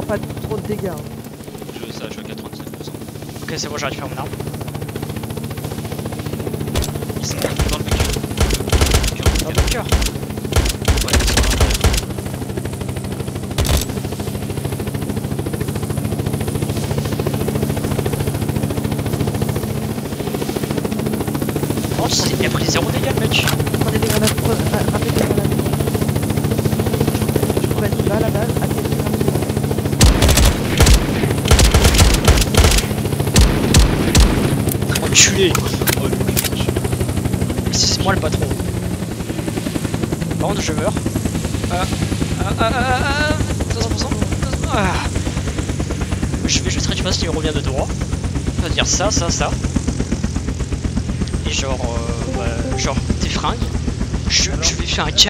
pas trop de dégâts. Ça, je suis à 97%. Ok, c'est bon, j'arrête de faire mon arme. Ils sont dans le bunker. Dans le bunker. Ouais, ils sont à l'intérieur. Oh, il a pris 0 dégâts le mec. Prenez des grenades, rappelez des grenades. Vas-y, va à la base, appelez des grenades. Enculé. Oh, le mec. C'est moi le patron. Par contre, je meurs. 200%. Je vais juste récupérer ce qui me revient de droit. On va dire ça. Et genre, genre tes fringues. Je vais faire un